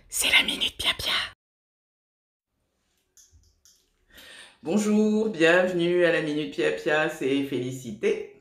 C'est la Minute Pia-Pia. Bonjour, bienvenue à la Minute Pia-Pia, c'est Félicité.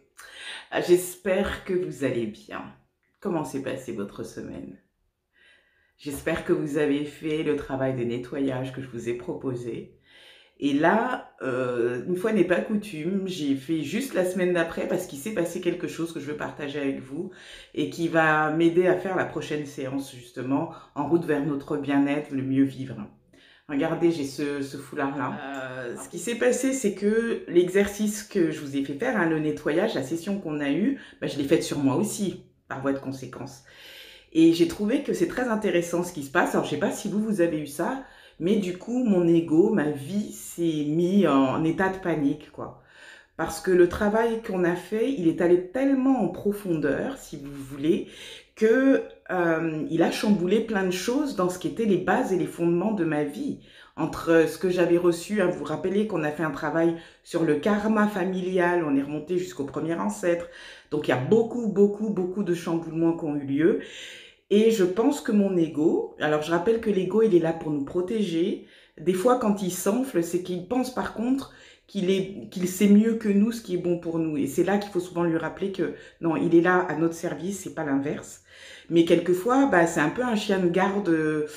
J'espère que vous allez bien. Comment s'est passée votre semaine? J'espère que vous avez fait le travail de nettoyage que je vous ai proposé. Et là, une fois n'est pas coutume, j'ai fait juste la semaine d'après parce qu'il s'est passé quelque chose que je veux partager avec vous et qui va m'aider à faire la prochaine séance justement en route vers notre bien-être, le mieux vivre. Regardez, j'ai ce foulard-là. Ce qui s'est passé, c'est que l'exercice que je vous ai fait faire, hein, le nettoyage, la session qu'on a eue, je l'ai faite sur moi aussi, par voie de conséquence. Et j'ai trouvé que c'est très intéressant ce qui se passe. Alors, je sais pas si vous avez eu ça, mais du coup, mon ego, ma vie s'est mis en état de panique, quoi. Parce que le travail qu'on a fait, il est allé tellement en profondeur, si vous voulez, que il a chamboulé plein de choses dans ce qui étaient les bases et les fondements de ma vie. Entre ce que j'avais reçu, hein, vous vous rappelez qu'on a fait un travail sur le karma familial, on est remonté jusqu'au premier ancêtre. Donc il y a beaucoup de chamboulements qui ont eu lieu. Et je pense que mon ego, alors je rappelle que l'ego, il est là pour nous protéger. Des fois, quand il s'enfle, c'est qu'il pense par contre qu'il sait mieux que nous ce qui est bon pour nous. Et c'est là qu'il faut souvent lui rappeler que non, il est là à notre service, c'est pas l'inverse. Mais quelquefois, c'est un peu un chien de garde,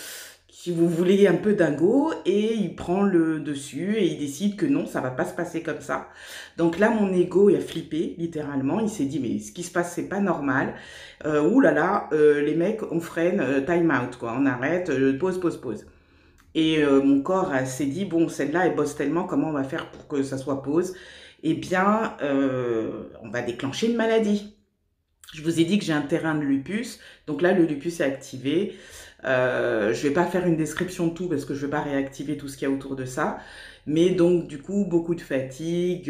si vous voulez, un peu dingo, et il prend le dessus et il décide que non, ça va pas se passer comme ça. Donc là, mon ego, il a flippé, littéralement. Il s'est dit, mais ce qui se passe, c'est pas normal. Ouh là là, les mecs, on freine, time out, quoi. On arrête, pause. Et mon corps s'est dit, bon, celle-là, elle bosse tellement, comment on va faire pour que ça soit pause? Eh bien, on va déclencher une maladie. Je vous ai dit que j'ai un terrain de lupus, donc là, le lupus est activé. Je ne vais pas faire une description de tout parce que je ne veux pas réactiver tout ce qu'il y a autour de ça. Mais donc, du coup, beaucoup de fatigue,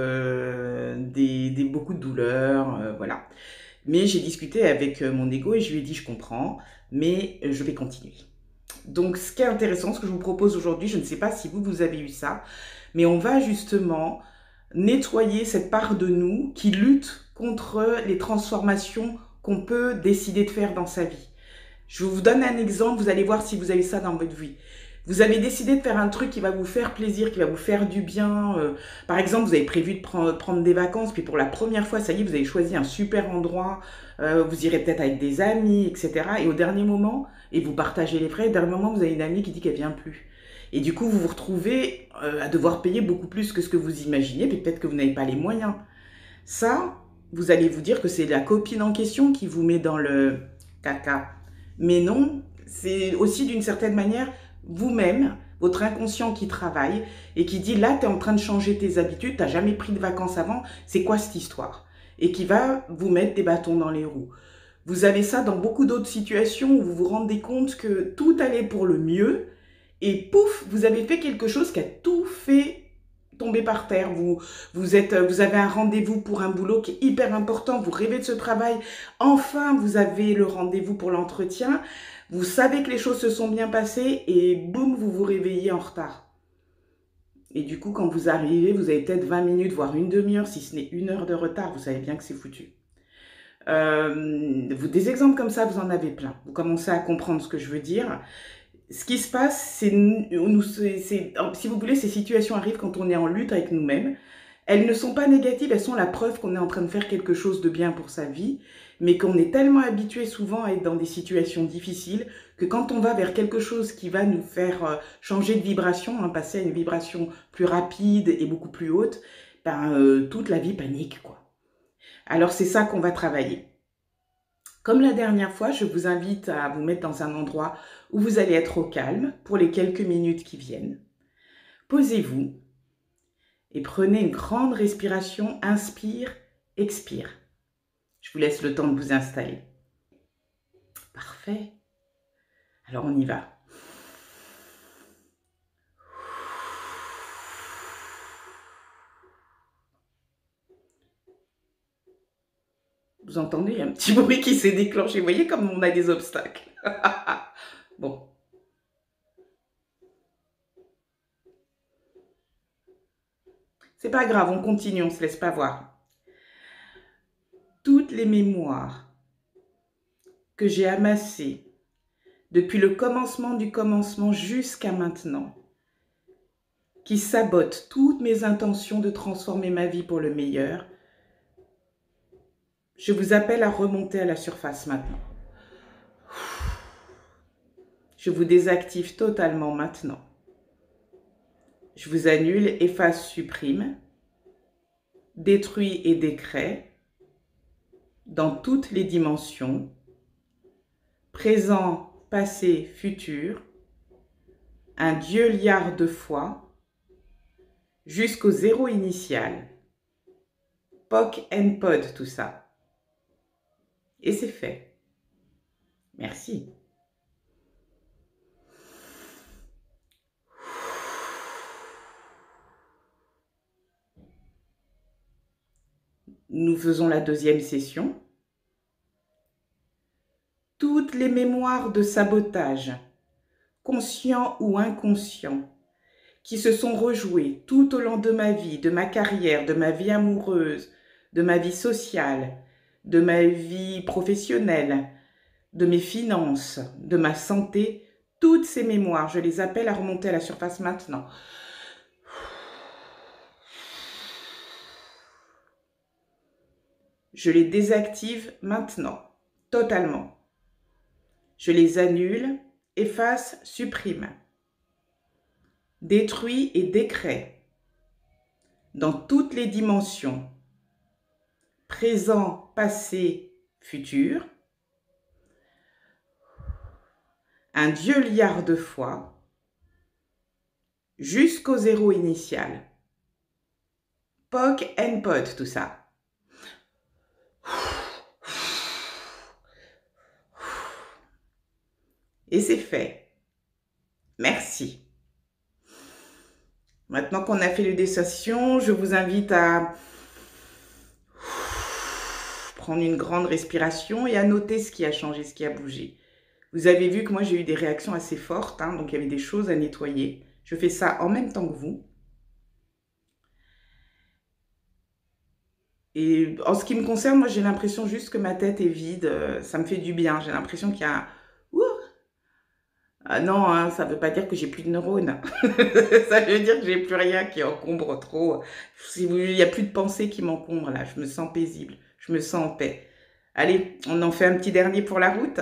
beaucoup de douleurs, voilà. Mais j'ai discuté avec mon ego et je lui ai dit, je comprends, mais je vais continuer. Donc, ce qui est intéressant, ce que je vous propose aujourd'hui, je ne sais pas si vous avez eu ça, mais on va justement nettoyer cette part de nous qui lutte contre les transformations qu'on peut décider de faire dans sa vie. Je vous donne un exemple, vous allez voir si vous avez ça dans votre vie. Vous avez décidé de faire un truc qui va vous faire plaisir, qui va vous faire du bien. Par exemple, vous avez prévu de prendre des vacances, puis pour la première fois, ça y est, vous avez choisi un super endroit, vous irez peut-être avec des amis, etc. Et au dernier moment, et vous partagez les frais, au dernier moment, vous avez une amie qui dit qu'elle vient plus. Et du coup, vous vous retrouvez à devoir payer beaucoup plus que ce que vous imaginez, puis peut-être que vous n'avez pas les moyens. Ça, vous allez vous dire que c'est la copine en question qui vous met dans le caca. Mais non, c'est aussi d'une certaine manière vous-même, votre inconscient qui travaille et qui dit là, tu es en train de changer tes habitudes, tu n'as jamais pris de vacances avant, c'est quoi cette histoire? Et qui va vous mettre des bâtons dans les roues. Vous avez ça dans beaucoup d'autres situations où vous vous rendez compte que tout allait pour le mieux et pouf, vous avez fait quelque chose qui a tout fait tomber par terre. Vous avez un rendez-vous pour un boulot qui est hyper important, vous rêvez de ce travail, enfin vous avez le rendez-vous pour l'entretien, vous savez que les choses se sont bien passées et boum, vous vous réveillez en retard. Et du coup, quand vous arrivez, vous avez peut-être 20 minutes, voire une demi-heure, si ce n'est une heure de retard, vous savez bien que c'est foutu. Des exemples comme ça, vous en avez plein. Vous commencez à comprendre ce que je veux dire. Ce qui se passe, si vous voulez, ces situations arrivent quand on est en lutte avec nous-mêmes. Elles ne sont pas négatives, elles sont la preuve qu'on est en train de faire quelque chose de bien pour sa vie, mais qu'on est tellement habitué souvent à être dans des situations difficiles que quand on va vers quelque chose qui va nous faire changer de vibration, hein, passer à une vibration plus rapide et beaucoup plus haute, toute la vie panique, quoi. Alors c'est ça qu'on va travailler. Comme la dernière fois, je vous invite à vous mettre dans un endroit où vous allez être au calme pour les quelques minutes qui viennent. Posez-vous et prenez une grande respiration. Inspire, expire. Je vous laisse le temps de vous installer. Parfait. Alors on y va. Vous entendez, il y a un petit bruit qui s'est déclenché. Vous voyez comme on a des obstacles. Bon. C'est pas grave, on continue, on ne se laisse pas voir. Toutes les mémoires que j'ai amassées depuis le commencement du commencement jusqu'à maintenant, qui sabote toutes mes intentions de transformer ma vie pour le meilleur, je vous appelle à remonter à la surface maintenant. Je vous désactive totalement maintenant. Je vous annule, efface, supprime, détruis et décrée dans toutes les dimensions, présent, passé, futur, un Dieu liard de foi, jusqu'au zéro initial. POC and POD, tout ça. Et c'est fait. Merci. Nous faisons la deuxième session. Toutes les mémoires de sabotage, conscients ou inconscients, qui se sont rejouées tout au long de ma vie, de ma carrière, de ma vie amoureuse, de ma vie sociale, de ma vie professionnelle, de mes finances, de ma santé, toutes ces mémoires, je les appelle à remonter à la surface maintenant. Je les désactive maintenant, totalement. Je les annule, efface, supprime, détruis et décrée dans toutes les dimensions, présent, passé, futur, un Dieu liard de foi, jusqu'au zéro initial. POC and POD, tout ça. Et c'est fait. Merci. Maintenant qu'on a fait les décessions, je vous invite à prendre une grande respiration et à noter ce qui a changé, ce qui a bougé. Vous avez vu que moi j'ai eu des réactions assez fortes, hein, donc il y avait des choses à nettoyer. Je fais ça en même temps que vous. Et en ce qui me concerne, moi j'ai l'impression juste que ma tête est vide, ça me fait du bien. J'ai l'impression qu'il y a un... Ah non, hein, ça ne veut pas dire que j'ai plus de neurones. Ça veut dire que j'ai plus rien qui encombre trop. Il n'y a plus de pensée qui m'encombre là. Je me sens paisible. Je me sens en paix. Allez, on en fait un petit dernier pour la route.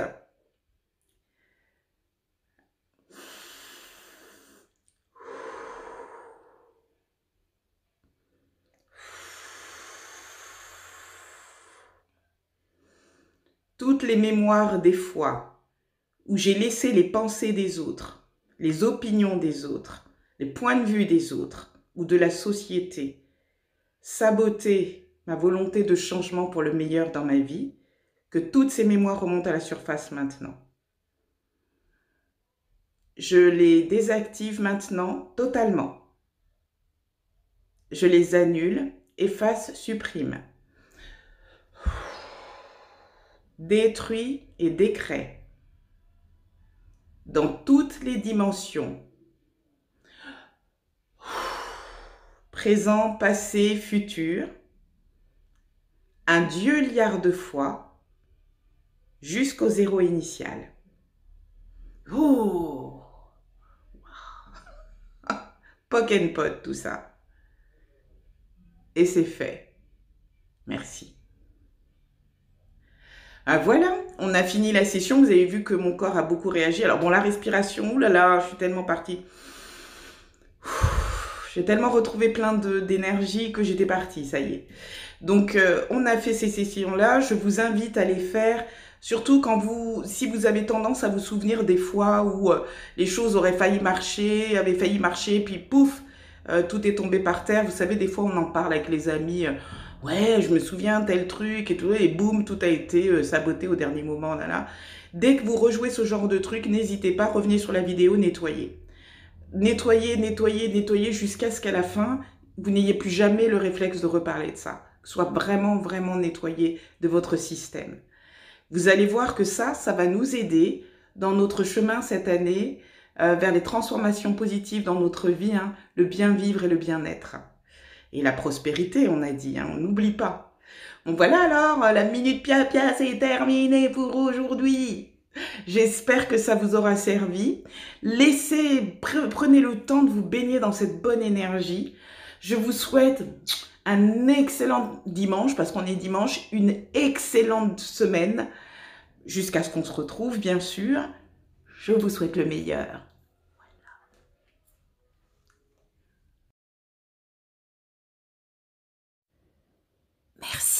Toutes les mémoires des fois où j'ai laissé les pensées des autres, les opinions des autres, les points de vue des autres ou de la société saboter ma volonté de changement pour le meilleur dans ma vie, que toutes ces mémoires remontent à la surface maintenant. Je les désactive maintenant totalement. Je les annule, efface, supprime. Détruis et décrée dans toutes les dimensions, présent, passé, futur, un Dieu liard de foi jusqu'au zéro initial. Oh, POC and POD, tout ça. Et c'est fait. Merci. Ah, voilà, on a fini la session. Vous avez vu que mon corps a beaucoup réagi. Alors bon, la respiration, oulala, je suis tellement partie. J'ai tellement retrouvé plein d'énergie que j'étais partie, ça y est. Donc, on a fait ces sessions-là. Je vous invite à les faire, surtout quand si vous avez tendance à vous souvenir des fois où les choses auraient failli marcher, avaient failli marcher, puis pouf, tout est tombé par terre. Vous savez, des fois, on en parle avec les amis. Ouais, je me souviens tel truc et tout, et boum, tout a été saboté au dernier moment. Là, là. Dès que vous rejouez ce genre de truc, n'hésitez pas, revenez sur la vidéo, nettoyez. Nettoyez, nettoyez, nettoyez jusqu'à ce qu'à la fin, vous n'ayez plus jamais le réflexe de reparler de ça. Que ce soit vraiment, vraiment nettoyé de votre système. Vous allez voir que ça va nous aider dans notre chemin cette année vers les transformations positives dans notre vie, hein, le bien vivre et le bien-être. Et la prospérité, on a dit, hein, on n'oublie pas. Bon voilà alors, la minute pia-pia, c'est terminé pour aujourd'hui. J'espère que ça vous aura servi. Prenez le temps de vous baigner dans cette bonne énergie. Je vous souhaite un excellent dimanche, parce qu'on est dimanche, une excellente semaine, jusqu'à ce qu'on se retrouve, bien sûr. Je vous souhaite le meilleur. Merci.